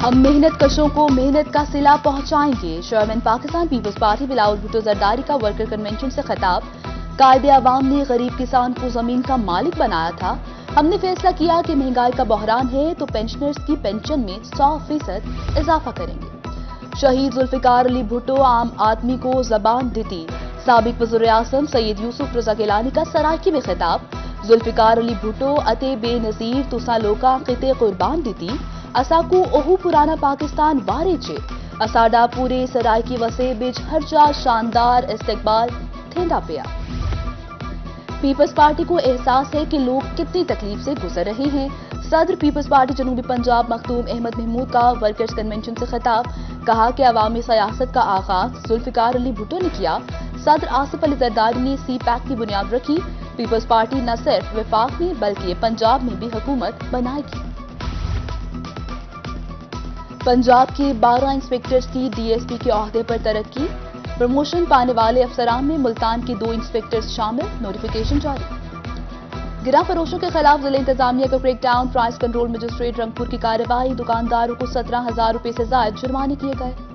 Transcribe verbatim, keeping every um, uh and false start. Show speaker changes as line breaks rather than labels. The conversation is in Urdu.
ہم محنت کشوں کو محنت کا صلہ پہنچائیں گے۔ چیئرمین پاکستان پیپلز پارٹی بلاول بھٹو زرداری کا ورکر کنونشن سے خطاب۔ قائد عوام نے غریب کسان کو زمین کا مالک بنایا تھا۔ ہم نے فیصلہ کیا کہ مہنگائی کا بحران ہے تو پینشنرز کی پینشن میں سو فیصد اضافہ کریں گے۔ شہید ذوالفقار علی بھٹو عام آدمی کو زبان دیتی۔ سابق وزیر اعظم سید یوسف رضا گیلانی کا سرائکی میں خطاب۔ ذوالفقار علی بھٹو اتے بے نظیر تسا لوکاں خطے قربان دیتی۔ اساکو اوہو پرانا پاکستان وارے چے۔ اساڈا پورے سرائکی وسے بچ ہر جا شاندار استقبال تھیندا پیا۔ پیپلز پارٹی کو احساس ہے کہ لوگ کتنی تکلیف سے گزر رہے ہیں۔ صدر پیپلز پارٹی جنوبی پنجاب مختوم احمد محمود کا ورکرز کنونشن سے خطاب۔ کہا کہ عوامی سیاست کا آغاز ذوالفقار علی بھٹو نے کیا۔ صدر آصف علی زرداری نے سی پیک کی بنیاد رکھی۔ پیپلز پارٹی نہ صرف وفاق میں بلکہ پنجاب میں بھی حکومت بنائے گی۔ پنجاب کے بارہ انسپکٹرز کی ڈی ایس پی کے عہدے پر ترقی۔ پروموشن پانے والے افسران میں ملتان کے دو انسپکٹرز شامل، نوٹیفیکیشن جاری۔ گراں فروشوں کے خلاف ضلع انتظامیہ کا crackdown, price control magistrate Rangpur کی کارروائی، دکانداروں کو سترہ ہزار روپے سے زائد جرمانے کیے گئے۔